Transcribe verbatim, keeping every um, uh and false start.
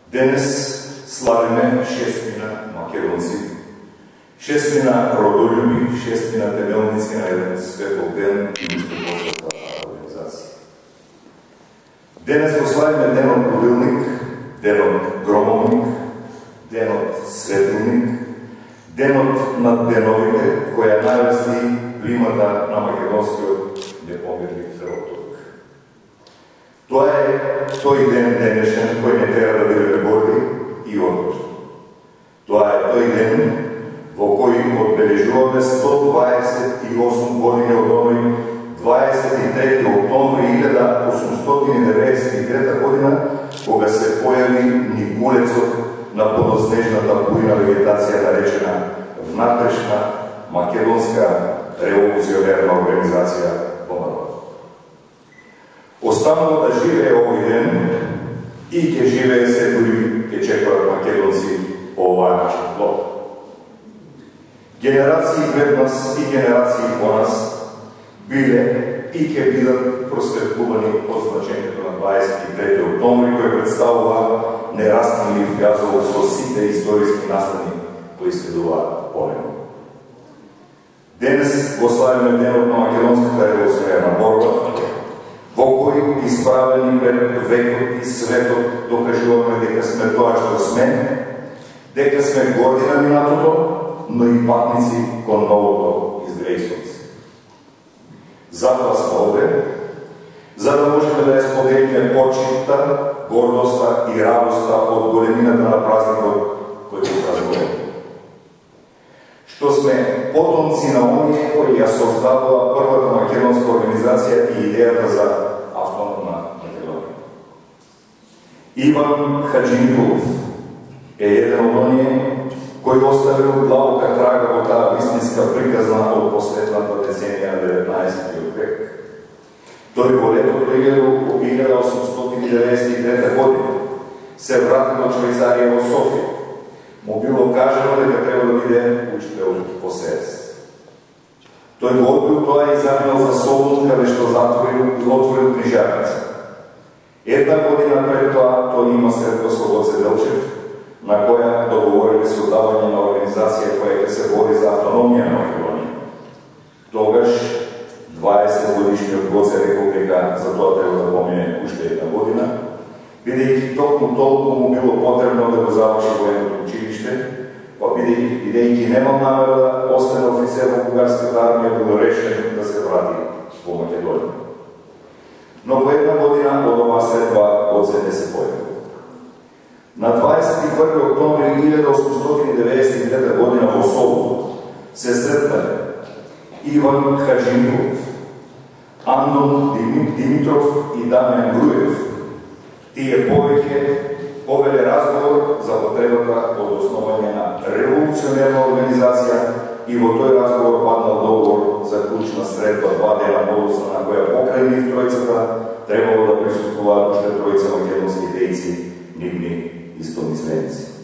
Денес славиме шестмина македонци, шестмина родолюби, шестмина темелници на еден светол ден и мишко-посветна организација. Денес го славиме денот Будилник, денот Громовник, денот Светилник, денот над деновите, која навести плимата на македонскиот непомирлив родок. Тоа е тој ден денешен кој не треба да биде горди и одложен. Тоа е тој ден во кој одбележуваме сто дваесет и осум години од оној дваесет и трети октомври илјада осумстотини деветдесет и трета година, кога се појави Никулецот на подоснежната бујна вегетација наречена Внатрешна македонска револуционерна организација ВМРО. Останало да живее овој ден и ќе живее се дури ќе чекаат македонци по оваа наша плод. Генерации пред нас и генерации по нас биле и ќе бидат просветлувани од значењето на дваесет и трети октомври, кој представува нерастмлив јазол со сите историски настани кои следуваат по него. Денес го славиме денот на македонската револуционерна борба, во кој исправени пред векот и светот докажуваме дека сме тоа што сме, дека сме горди на минатото, но и патници кон новото изгрејството. Затоа сме овде, за да можеме да ја споделиме почитта, гордоста и радоста од големината на празникот кој го празнуваме. Што сме потомци на оние кои ја создадува првата македонска организација и идејата за автономна Македонија. Иван Хаджиникулов е еден од оние кој оставил длабока трага во таа вистинска приказна од последната деценија на деветнаесеттиот век. Тој во летото илјада осумстотини деветдесет и трета година се врати до Швајцарија во Софија. Му било кажано дека треба да биде учител по СЕС. Тој го одбил тоа и заминал за Солун, каде што затворил и отворил книжарница. Една година пред тоа тој има средба со Гоце Делчев, на која договорили создавање на организација која ќе се бори за автономија на Македонија. Тогаш дваесет годишниот Гоце рекол дека за тоа треба да помине уште една година, бидејќи токму толку му било потребно да го заврши военното училиште, па бидејќи немал намера да остане офицер во бугарската армија, било решен да се врати во Македонија. Но по една година од оваа средба Гоце не се појави. На дваесет и први октомври илјада осумстотини деветдесет и трета година во Солун се сретнале Иван Хаджиникулов, Андон Димитров и Дамјан Груев. Тие повеќе повеле разговор за потребата од основање на револуционерна организација и во тој разговор паднал договор за клучна средба два дена подоцна, на која покрај нив тројцата требало да присуствуваат уште тројца македонски дејци, нивни истомисленици.